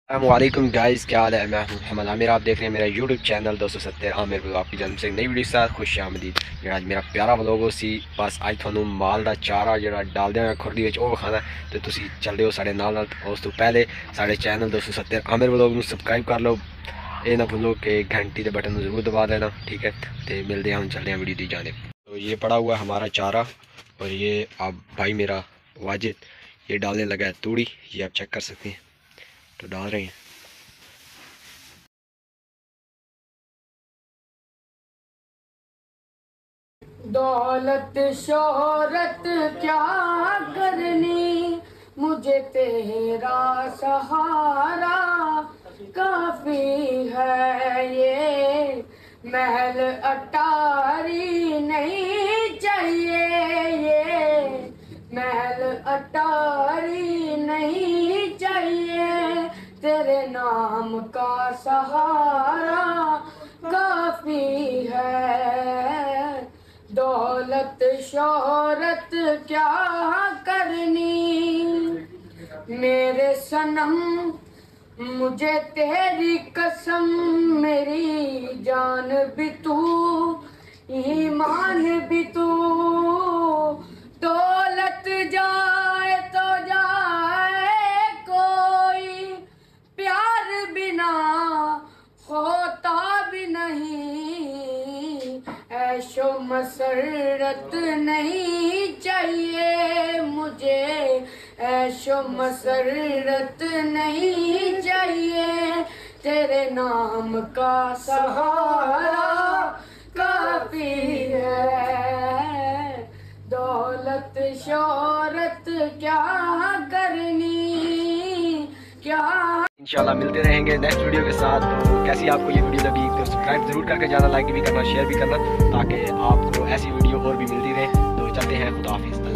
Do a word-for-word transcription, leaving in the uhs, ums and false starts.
अस्सलामुअलैकुम गाइस, क्या हाल है। मैं हूं मोहम्मद आमिर, आप देख रहे हैं मेरा यूट्यूब चैनल दोस्तों सत्तर आमिर को आपकी जन्म से नई वीडियो के साथ खुश आमदीद। जो आज मेरा प्यारा व्लॉग सी बस अज थानू माल का चारा जो डाल देंगे खुरदी में वो खाना, तो तुम चलते हो साढ़े नाल नाल। उस तो पहले साढ़े चैनल दोस्तों सत्तर आमिर व्लॉग में सबसक्राइब कर लो, ये ना भूलो कि घंटी के बटन जरूर दबा देना, ठीक है। तो मिलते हैं, हम चलते हैं वीडियो दी जाने। तो ये पड़ा हुआ है हमारा चारा, और ये अब भाई मेरा वाजिद ये डालने लगा है तूड़ी, ये आप चेक कर सकते हैं, तो डाल रहे हैं। दौलत शोहरत क्या करनी, मुझे तेरा सहारा काफी है। ये महल अटारी नहीं चाहिए, ये महल अटारी नहीं चाहिए, तेरे नाम का सहारा काफी है। दौलत शोहरत क्या करनी, मेरे सनम मुझे तेरी कसम, मेरी जान भी तू ईमान भी तू। दौलत जाए तो जाए कोई, प्यार बिना होता भी नहीं। ऐशो मसरत नहीं चाहिए मुझे, ऐशो मसरत नहीं चाहिए, तेरे नाम का सहारा काफी है। दौलत शोहरत क्या करनी, क्या। इंशाल्लाह मिलते रहेंगे नेक्स्ट वीडियो के साथ। तो कैसी आपको ये वीडियो लगी तो सब्सक्राइब जरूर करके जाना, लाइक भी करना, शेयर भी करना, ताकि आपको ऐसी वीडियो और भी मिलती रहे। तो चलते हैं, खुदा हाफिज़।